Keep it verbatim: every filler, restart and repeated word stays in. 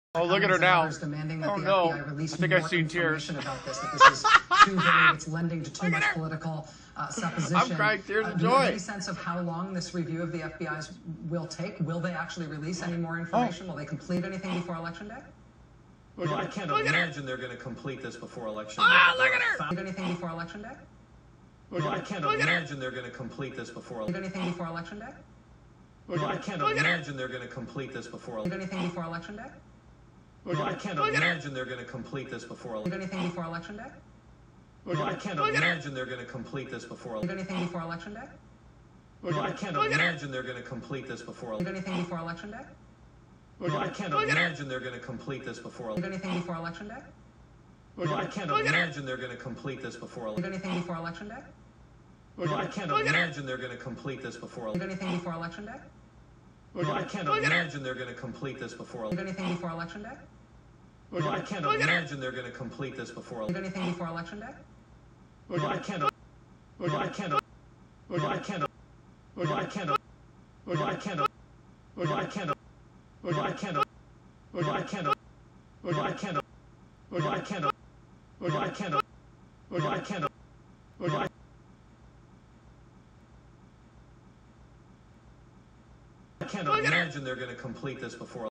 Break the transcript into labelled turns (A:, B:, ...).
A: Oh, look at her now.
B: Demanding that
A: Oh,
B: the
A: no.
B: F B I release
A: I think
B: more
A: I've seen tears.
B: information about this, that this is too vague, it's lending to too much political uh, supposition.
A: I'm crying tears
B: uh,
A: of
B: do you have
A: joy.
B: any sense of how long this review of the F B I's will take? Will they actually release any more information?
A: Oh.
B: Will they complete anything before Election Day?
C: Well, I can't imagine they're going to complete this before Election Day.
A: Ah, look at her!
B: Complete anything before Election Day?
C: Well, I can't imagine they're going to complete this before
B: Complete
C: Election Day.
B: anything before Election Day?
C: Well, I can't imagine they're going to complete this before
B: Complete
C: Election Day.
B: anything before Election Day?
C: Well, I can't imagine they're going to complete this before
B: Complete
C: Election Day.
B: anything before Election Day?
C: Well, I can't imagine they're going to complete this before
B: Complete
C: Election Day.
B: anything before Election Day?
C: Well, I can't imagine they're going to complete this before
B: Complete
C: Election Day.
B: anything before Election Day?
C: Well, I can't imagine they're going to complete this before
B: Complete
C: Election Day.
B: anything before Election Day?
C: Well, I can't imagine they're going to complete this before
B: Complete
C: Election Day.
B: anything before Election Day?
C: Well, I can't imagine they're going to complete this before
B: Complete
C: Election Day.
B: anything before Election Day?
C: Well, I can't imagine they're going to complete this before
B: Complete
C: Election Day.
B: anything before Election Day?
C: Well, I can't imagine they're going to complete this before
B: Complete
C: Election Day.
B: anything before Election Day?
C: Well, I can't. Well, I can't. Well, I can't. Well, I can't. Well, I can't. Well, I can't. Well, I can't. Well, I can't. Well, I can't. Well, I can't. Well, I can't. Well, I can't. Well, I I can't imagine they're going to complete this before